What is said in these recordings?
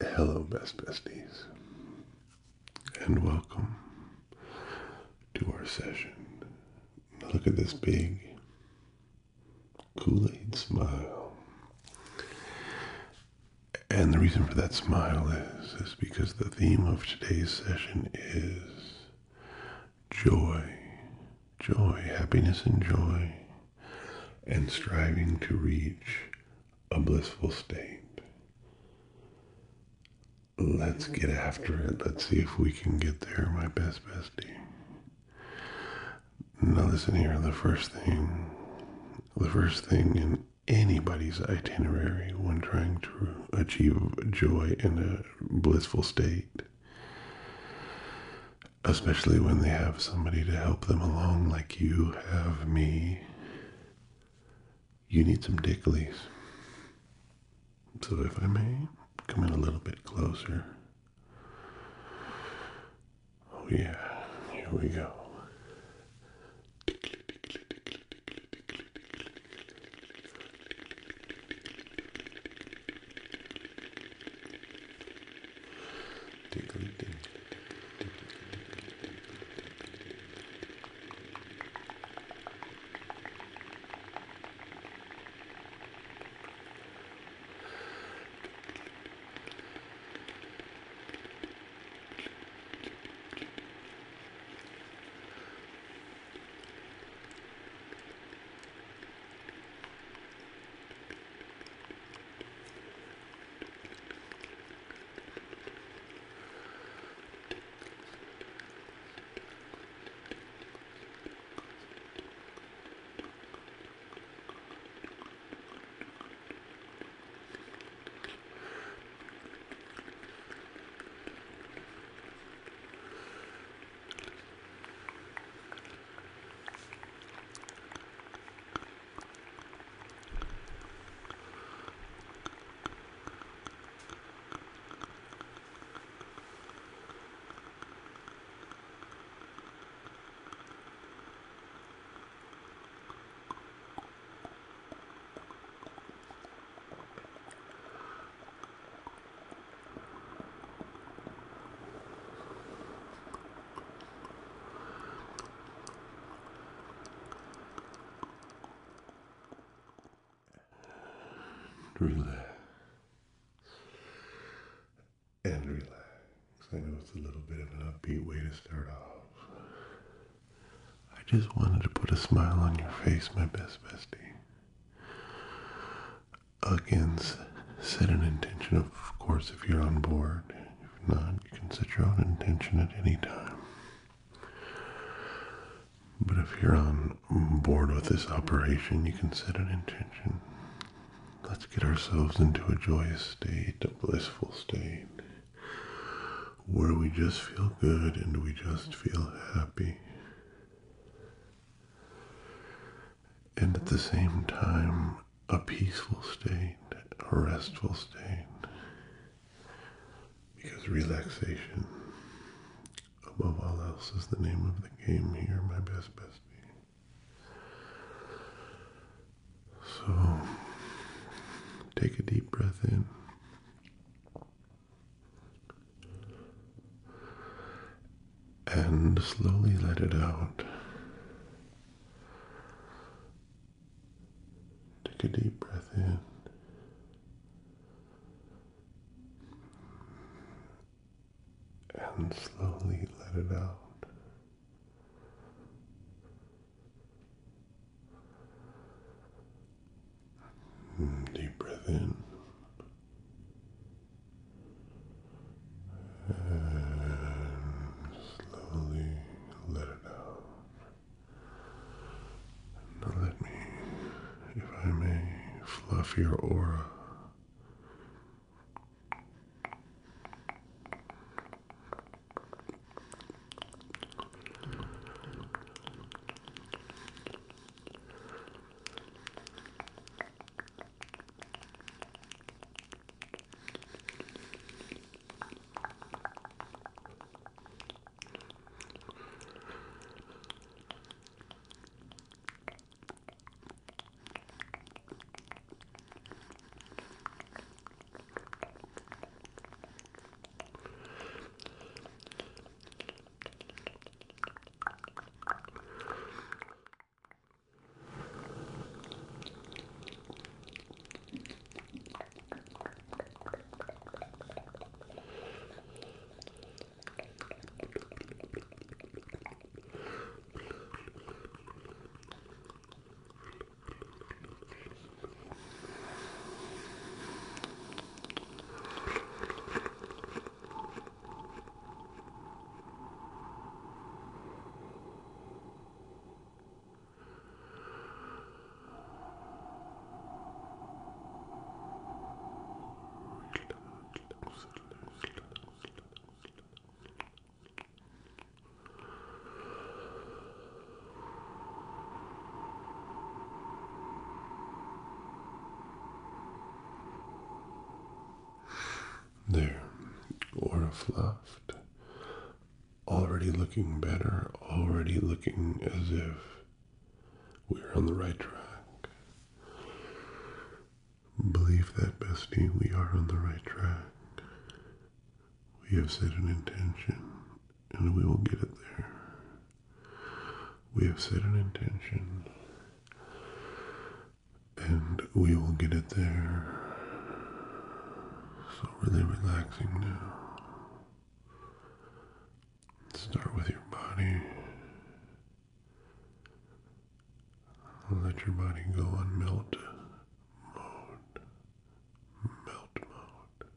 Hello, best besties, and welcome to our session. Look at this big Kool-Aid smile. And the reason for that smile is because the theme of today's session is joy. Joy, happiness and joy, and striving to reach a blissful state. Let's get after it. Let's see if we can get there, my best bestie. Now listen here, the first thing in anybody's itinerary when trying to achieve joy in a blissful state, especially when they have somebody to help them along like you have me, you need some ticklies. So if I may, come in a little bit closer. Oh yeah, here we go. Tickly, tickly. Relax and relax. I know it's a little bit of an upbeat way to start off. I just wanted to put a smile on your face, my best bestie. Again, set an intention, of course, if you're on board. If not, you can set your own intention at any time. But if you're on board with this operation, you can set an intention. Let's get ourselves into a joyous state, a blissful state, where we just feel good and we just feel happy. And at the same time, a peaceful state, a restful state. Because relaxation, above all else, is the name of the game here, my best bestie. So, take a deep breath in. And slowly let it out. Take a deep breath in. And slowly let it out. Deep breath in. And slowly let it out. Now let me, if I may, fluff your aura. There, aura fluffed, already looking better, already looking as if we're on the right track. Believe that, Bestie, we are on the right track. We have set an intention, and we will get it there. We have set an intention, and we will get it there. So really relaxing now. Start with your body. Let your body go on melt mode. Melt mode.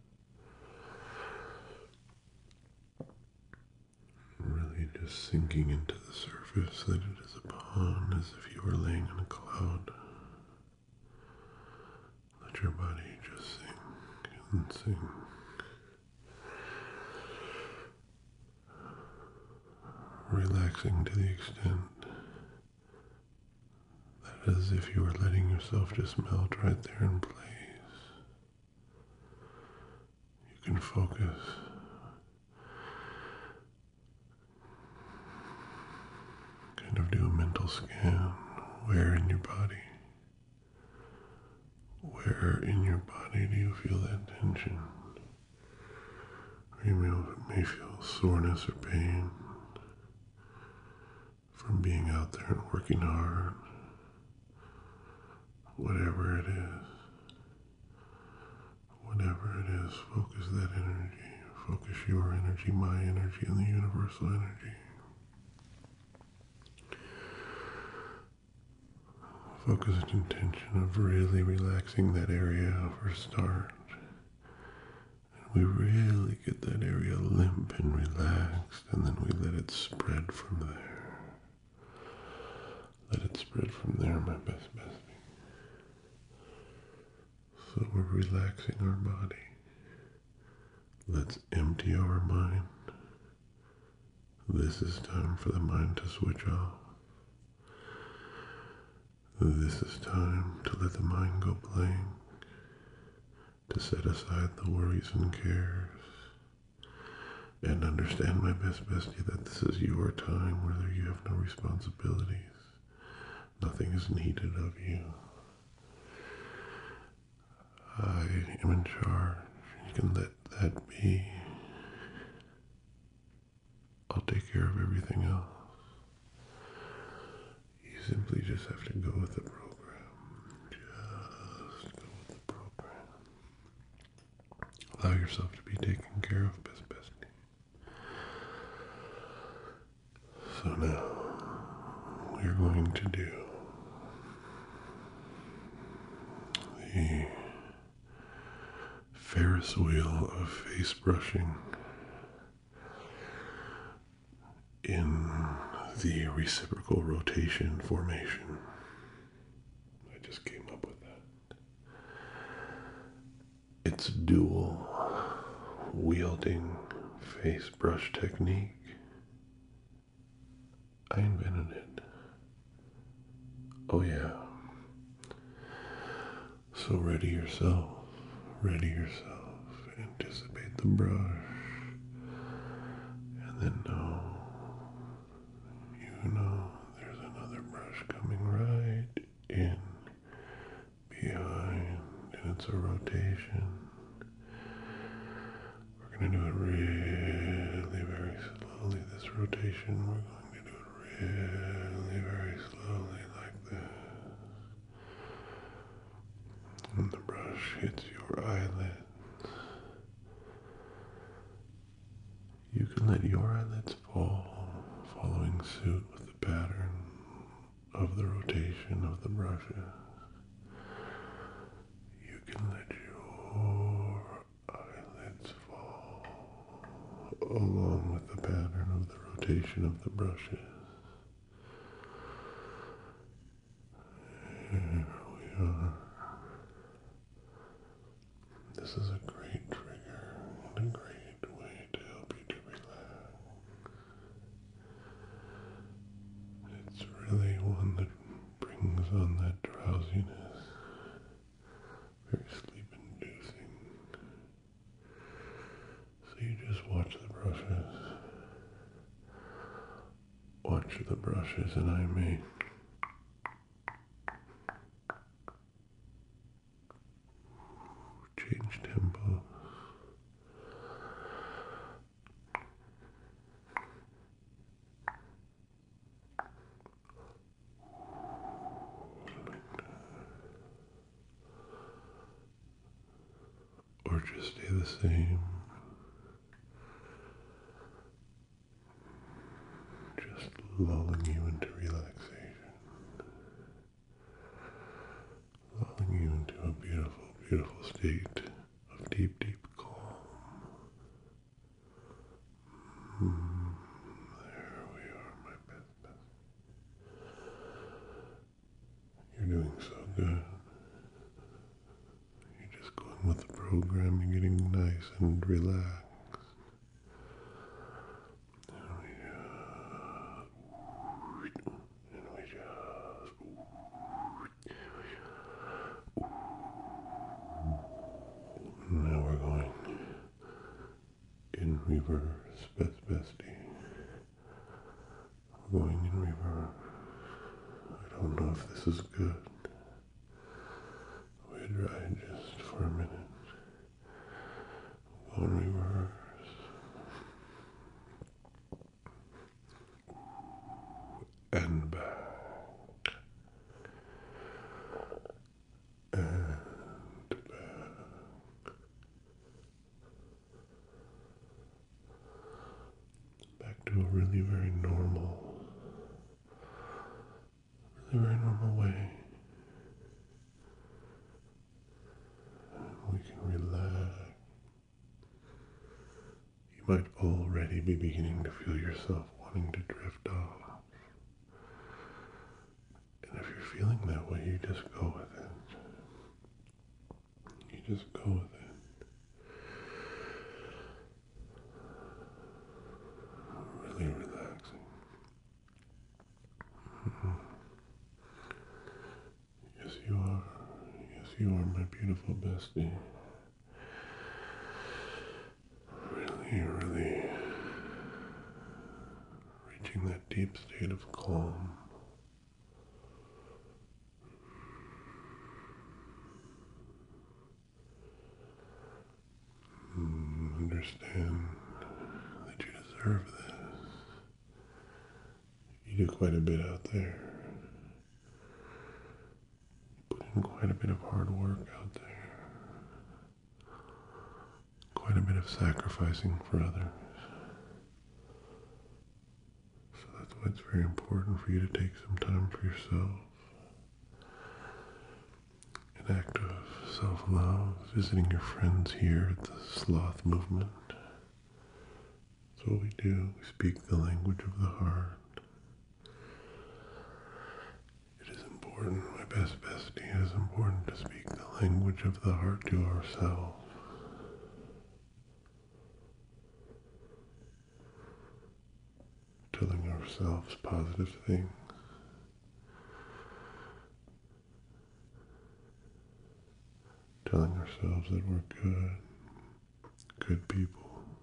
Really just sinking into the surface that it is upon, as if you were laying on a cloud. Let your body just sink and sink. Relaxing to the extent that as if you were letting yourself just melt right there in place. You can focus. Kind of do a mental scan. Where in your body? Where in your body do you feel that tension? Or you may feel soreness or pain from being out there and working hard. Whatever it is. Whatever it is, focus that energy. Focus your energy, my energy, and the universal energy. Focus an intention of really relaxing that area for a start. And we really get that area limp and relaxed, and then we let it spread from there. Let it spread from there, my best bestie. So we're relaxing our body. Let's empty our mind. This is time for the mind to switch off. This is time to let the mind go blank, to set aside the worries and cares, and understand, my best bestie, that this is your time where you have no responsibilities. Nothing is needed of you. I am in charge. You can let that be. I'll take care of everything else. You simply just have to go with the program. Just go with the program. Allow yourself to be taken care of, best bestie. So now, we're going to do the Ferris wheel of face brushing in the reciprocal rotation formation. I just came up with that. It's dual wielding face brush technique. I invented it. Oh yeah. So ready yourself. Ready yourself. Anticipate the brush. And then know there's another brush coming right in behind, and it's a rotation. We're going to do it really very slowly. This rotation, we're going to do it really very slowly like this. And the brush hits your eyelids. You can let your eyelids fall, following suit with the pattern of the rotation of the brushes. You can let your eyelids fall along with the pattern of the rotation of the brushes. Here we are. This is a great trigger and a great way to help you to relax. It's really one that brings on that drowsiness, very sleep inducing. just watch the brushes. Watch the brushes, and I may change tempo. Or just stay the same. Just lulling you into relaxation. Lulling you into a beautiful, beautiful state of deep, deep calm. There we are, my best. You're doing so good. You're just going with the program. You're getting nice and relaxed. Now we're going in reverse, bestie. We're going in reverse. I don't know if this is good. We try just for a minute. Go in reverse. And back. And back. Back to a really very normal way. And we can relax. You might already be beginning to feel yourself wanting to drift off. And if you're feeling that way, you just go with it. You just go with it. Really relaxing. Yes, you are. Yes, you are, my beautiful bestie. Really reaching that deep state of calm. Understand that you deserve this. You do quite a bit out there. You put in quite a bit of hard work out there. Quite a bit of sacrificing for others. So that's why it's very important for you to take some time for yourself. An act of self-love, visiting your friends here at the S.L.O.T.H movement. That's what we do. We speak the language of the heart. It is important, my bestie, it is important to speak the language of the heart to ourselves. Telling ourselves positive things. Telling ourselves that we're good people.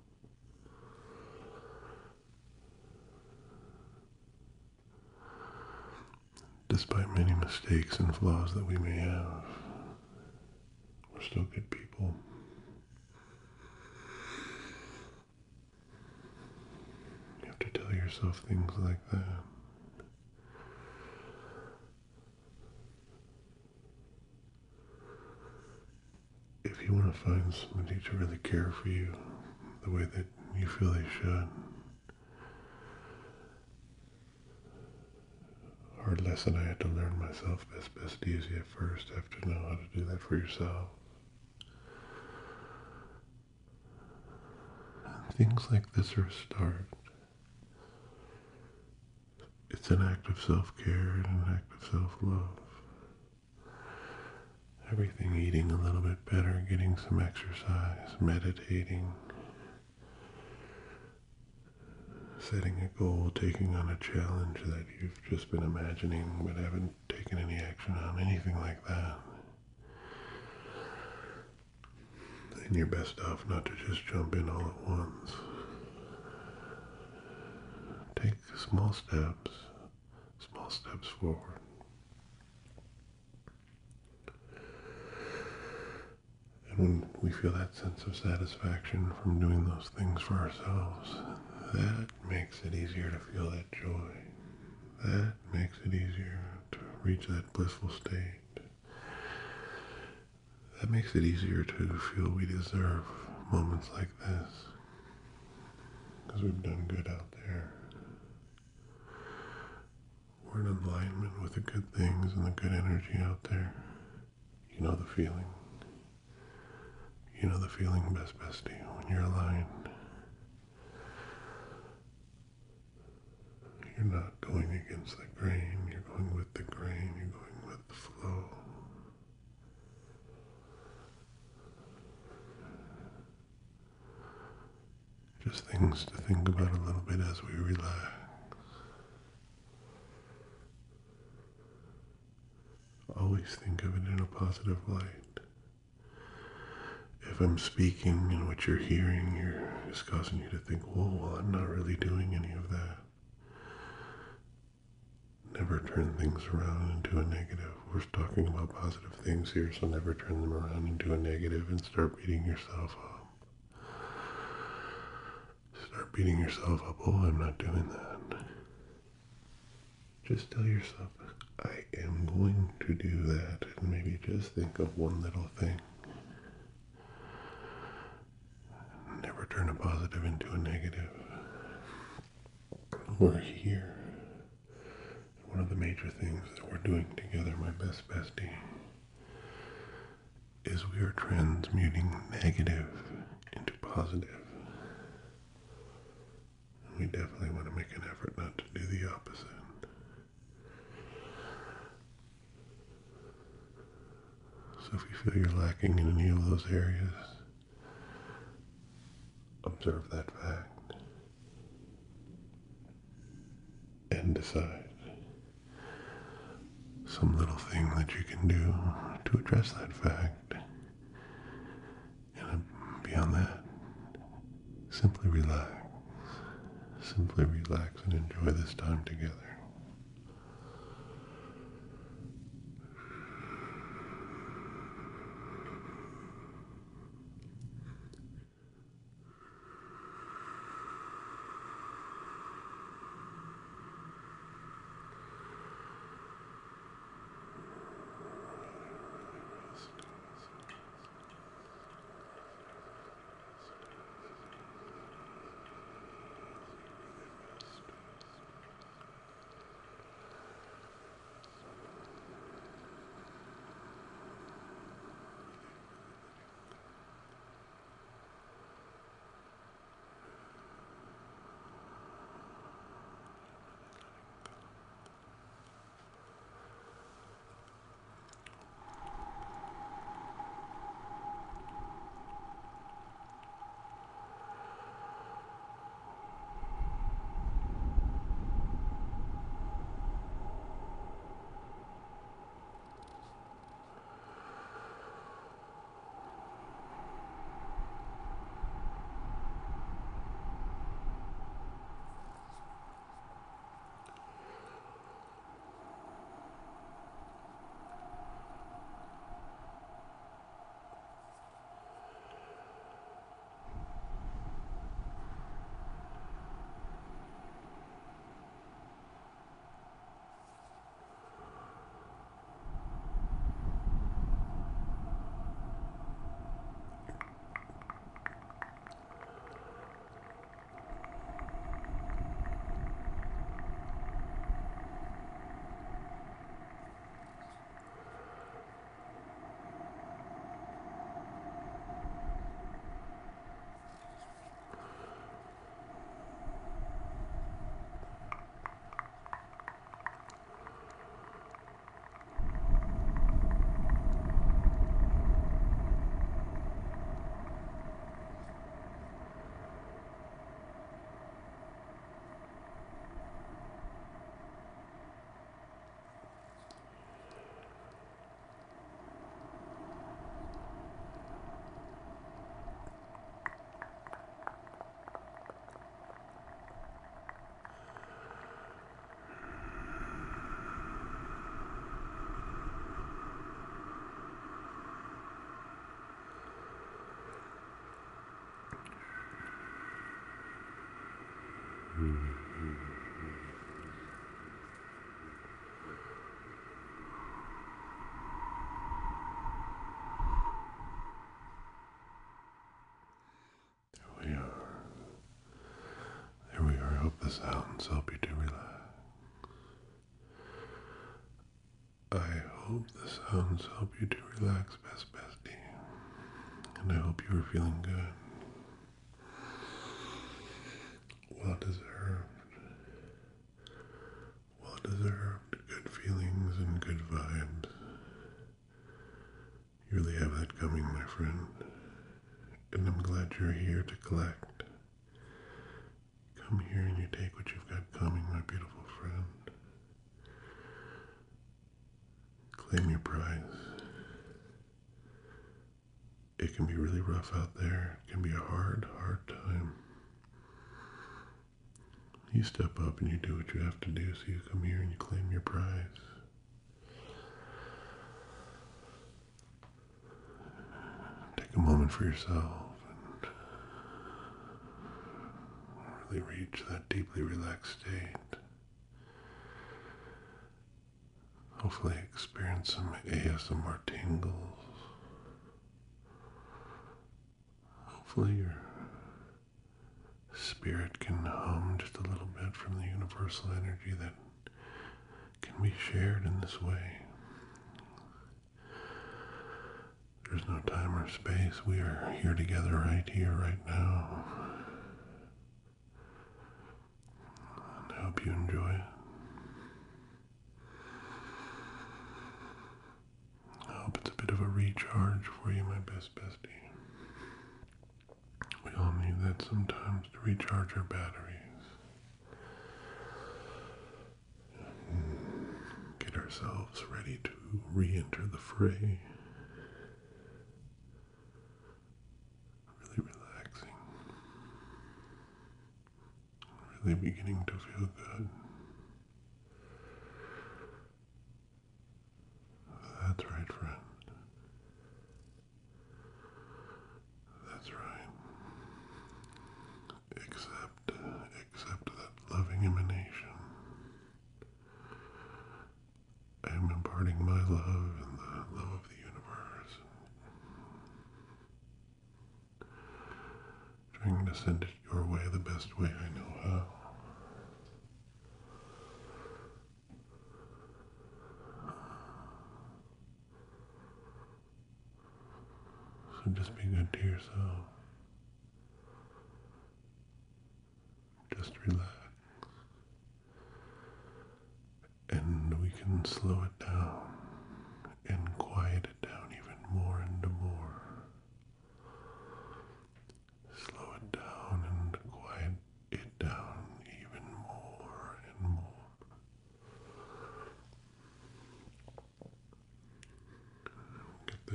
Despite many mistakes and flaws that we may have, we're still good people. You have to tell yourself things like that. If you want to find somebody to really care for you the way that you feel they should, hard lesson I had to learn myself, bestie, is you first have to know how to do that for yourself. And things like this are a start. It's an act of self-care and an act of self-love. Everything, eating a little bit better, getting some exercise, meditating, setting a goal, taking on a challenge that you've just been imagining but haven't taken any action on, anything like that. And you're best off not to just jump in all at once. Take small steps forward. And when we feel that sense of satisfaction from doing those things for ourselves, that makes it easier to feel that joy. That makes it easier to reach that blissful state. That makes it easier to feel we deserve moments like this. Because we've done good out there. We're in alignment with the good things and the good energy out there. You know the feeling. You know the feeling, bestie, when you're aligned. You're not going against the grain, you're going with the grain, you're going with the flow. Just things to think about a little bit as we relax. Always think of it in a positive light. If I'm speaking and what you're hearing, is causing you to think, whoa, well, I'm not really doing any of that. Never turn things around into a negative. We're talking about positive things here, so never turn them around into a negative and start beating yourself up. Start beating yourself up, oh, I'm not doing that. Just tell yourself, I am going to do that, and maybe just think of one little thing. Never turn a positive into a negative. We're here. One of the major things that we're doing together, my bestie, is we are transmuting negative into positive. And we definitely want to make an effort not to do the opposite. So if you feel you're lacking in any of those areas, observe that fact and decide some little thing that you can do to address that fact. And beyond that, simply relax. Simply relax and enjoy this time together. we are. There we are. I hope the sounds help you to relax. I hope the sounds help you to relax, Bestie. And I hope you are feeling good. Well deserved. Well deserved. Good feelings and good vibes. You really have that coming, my friend. And I'm glad you're here to collect. Come here and you take what you've got coming, my beautiful friend. Claim your prize. It can be really rough out there. It can be a hard, hard time. You step up and you do what you have to do, so you come here and you claim your prize. Take a moment for yourself and really reach that deeply relaxed state. Hopefully experience some ASMR tingles. Hopefully your spirit can hum just a little bit from the universal energy that can be shared in this way. There's no time or space. We are here together right here, right now. And I hope you enjoy it. I hope it's a bit of a recharge for you, my bestie. We all need that sometimes to recharge our batteries. Get ourselves ready to re-enter the fray. Really relaxing. Really beginning to feel good. That's right, friend. That's right. Accept that loving emanation. I am imparting my love and the love of the universe. Trying to send it your way the best way I know how. So just be good to yourself. Just relax. And we can slow it down and quiet it down even more and more. Slow it down and quiet it down even more and more. Get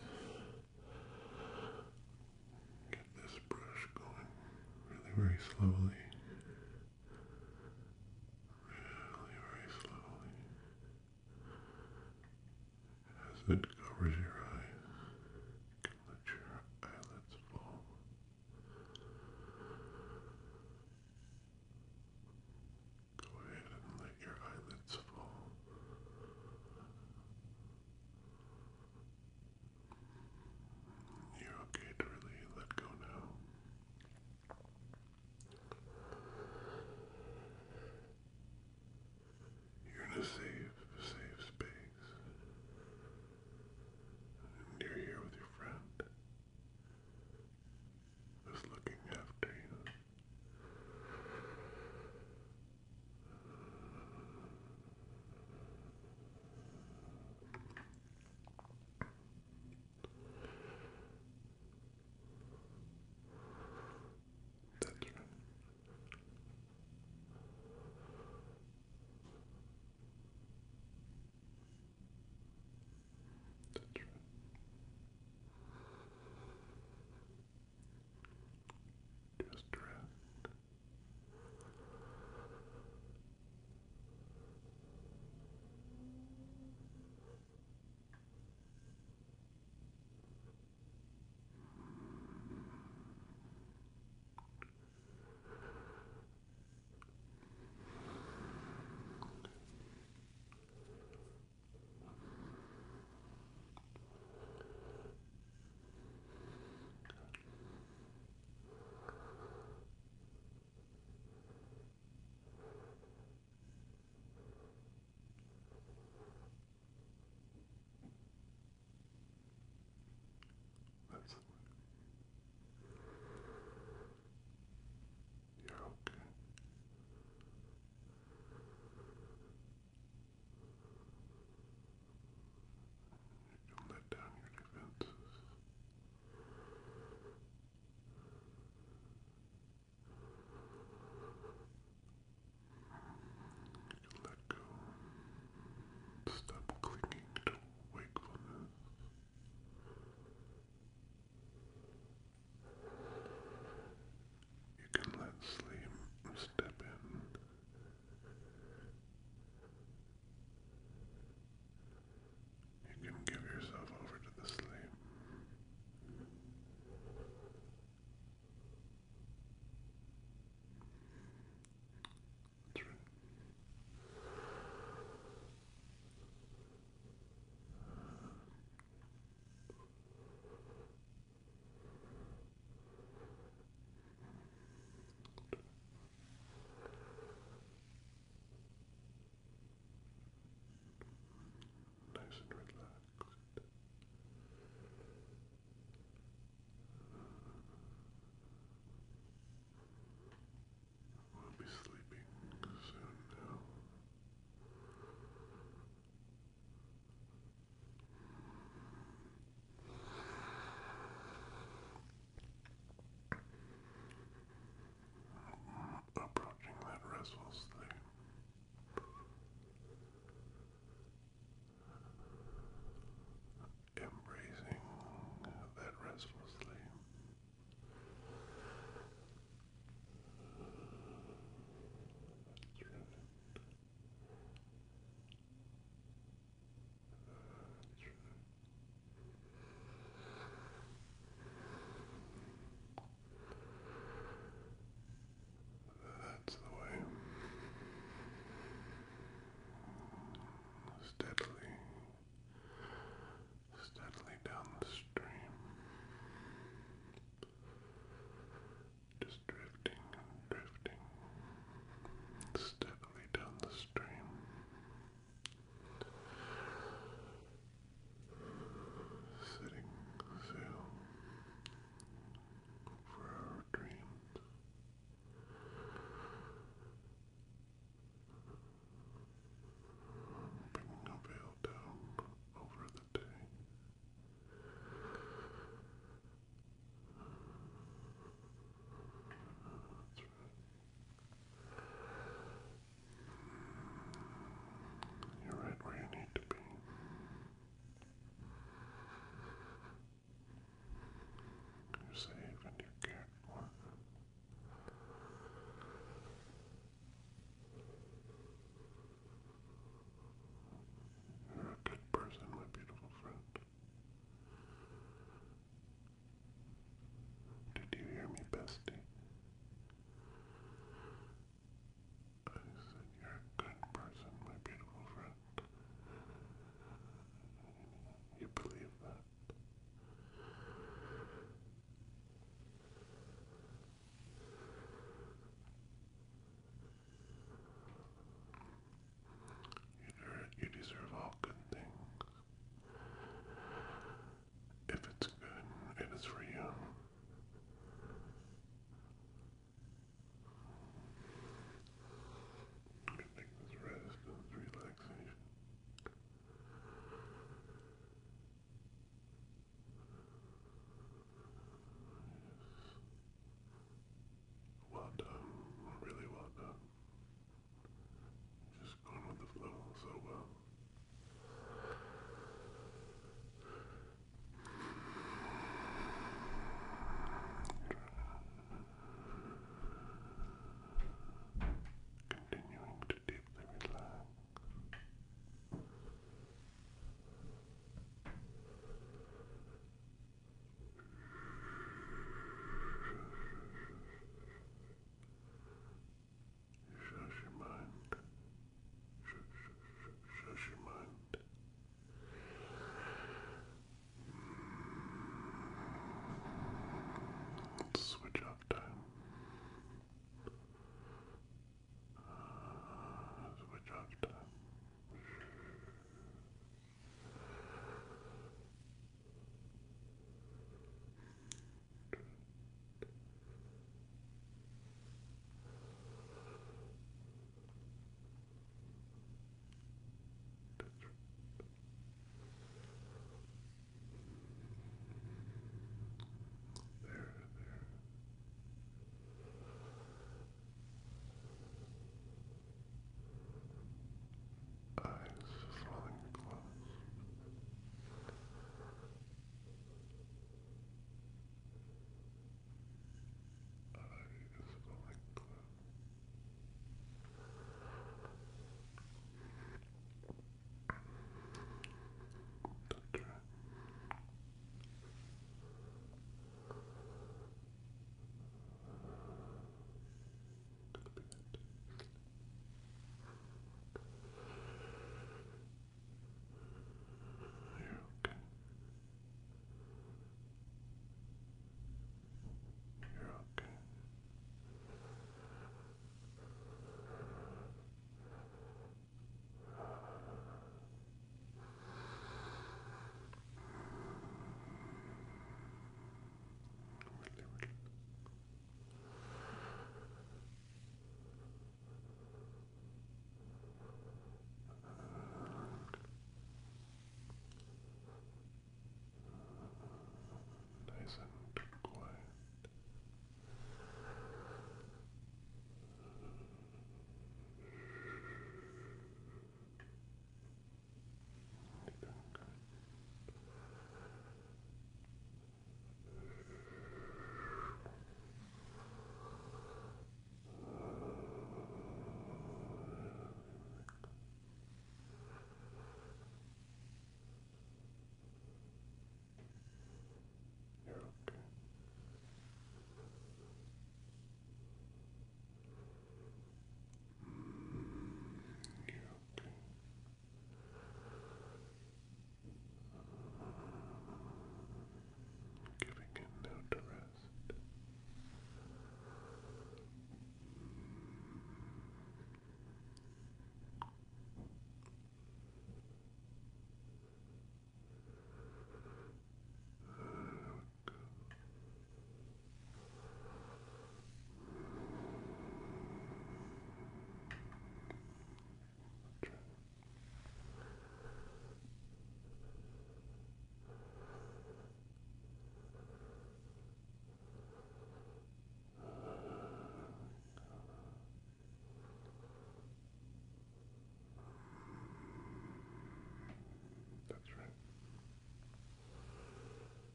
this brush going really very slowly. Really very slowly. As it covers